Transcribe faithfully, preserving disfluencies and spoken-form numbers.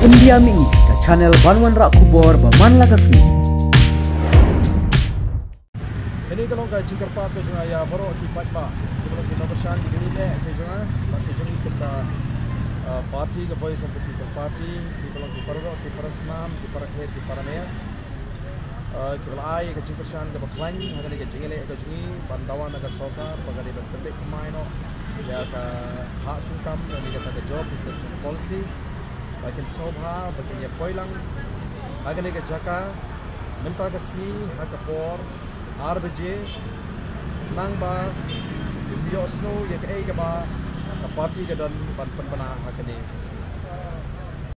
India Mini ke channel Banwan Rak Kubor Baman Lagasmi. Ini kalau kita jingkar pak ke sungai ya baru di paidbah. Kalau kita bersan di sini ni ke sungai, kita jengik kita parti ke boy sampai kita parti. Kalau kita baru di parasnam, di parakhet, di paramea. Kalau ay ke jingkar san ke berklan, hari ni ke jengik le ke jengik, bandawan ke sokar, bagai bertembak kemain no. Ya ke hak sungkam, ni kita ke job research policy. Bagian sobha, bagian ya poilang, agak ni ke jaka, minta ke sini, hak ke por, R B J, nang ba, video snow, ya ke A ke ba, ke parti ke dan ban pynbna hak ni ke sini.